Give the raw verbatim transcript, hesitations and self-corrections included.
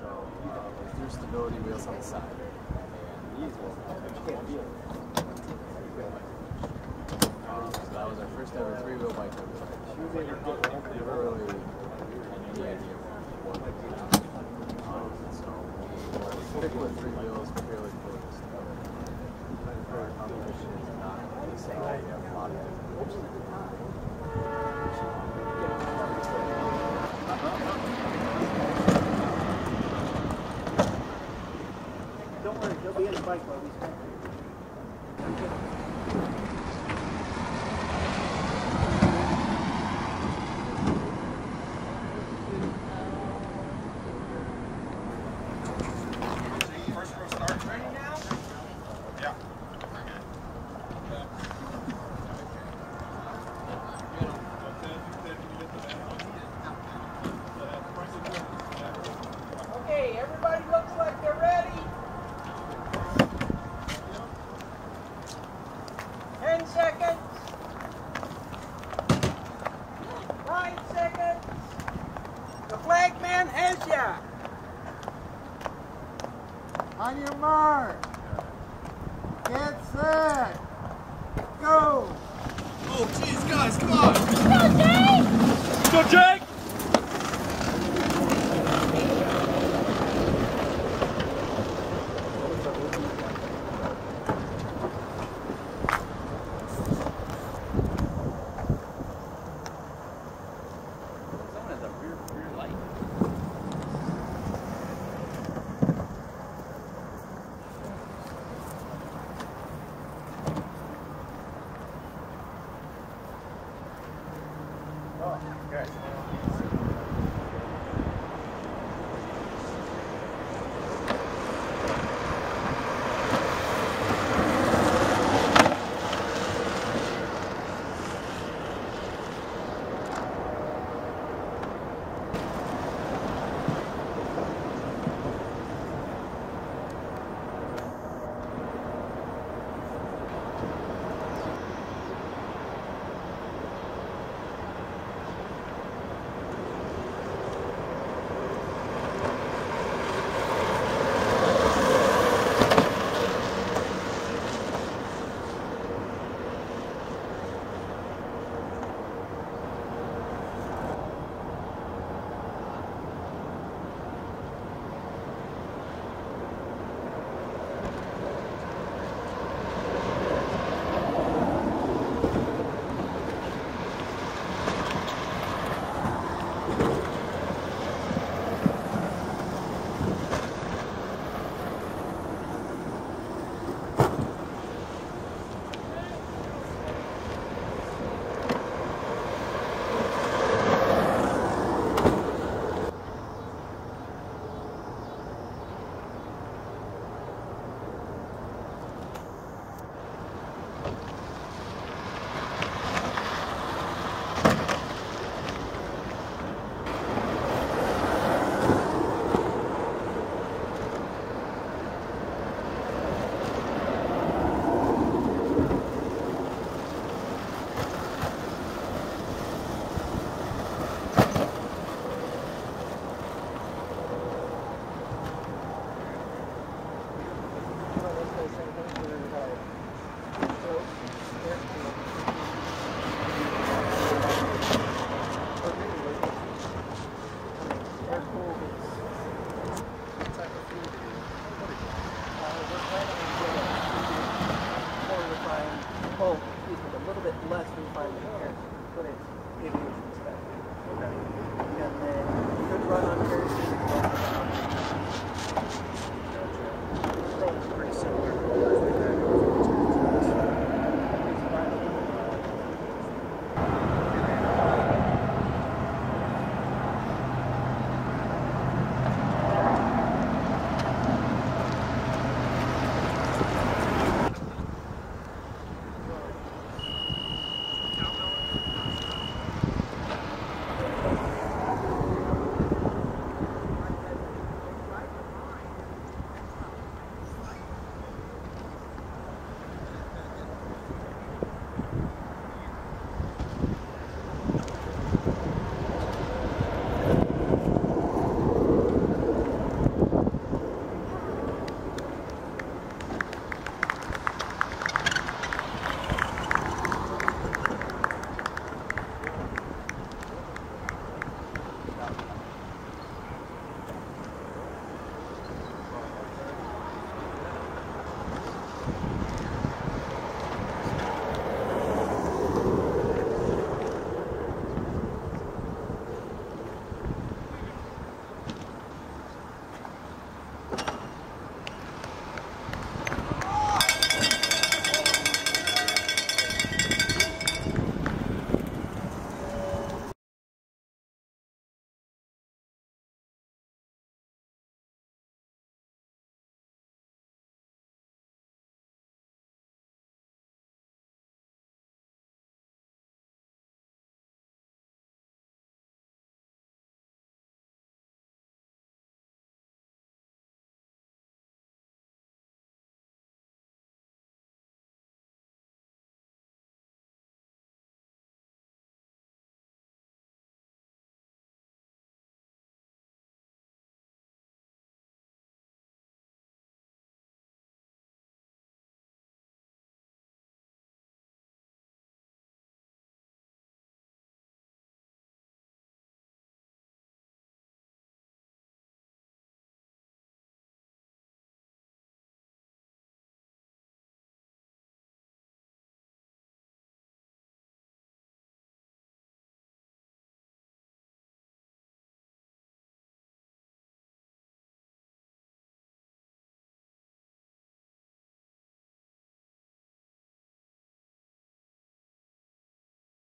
So uh, there's stability wheels on the side. And these will can't feel it. Um, so that was our first ever three-wheel bike that we like. Never really had any idea what it would do. Um, so we stick with three wheels fairly close together. For competition is not the same. We have a lot of different Don't worry, he'll be in the bike while we spend. First row start. Ready now? Yeah. Okay, everybody looks like they're ready. Ten seconds. Nine seconds. The flag man has ya. On your mark. Get set. Go. Oh, jeez, guys, come on. Go, Jake! Go, Jake! Someone has a rear, rear light. Oh, okay. Oh, excuse me, a little bit less refinement here, but it's aviation spec. Okay. And then you could run on here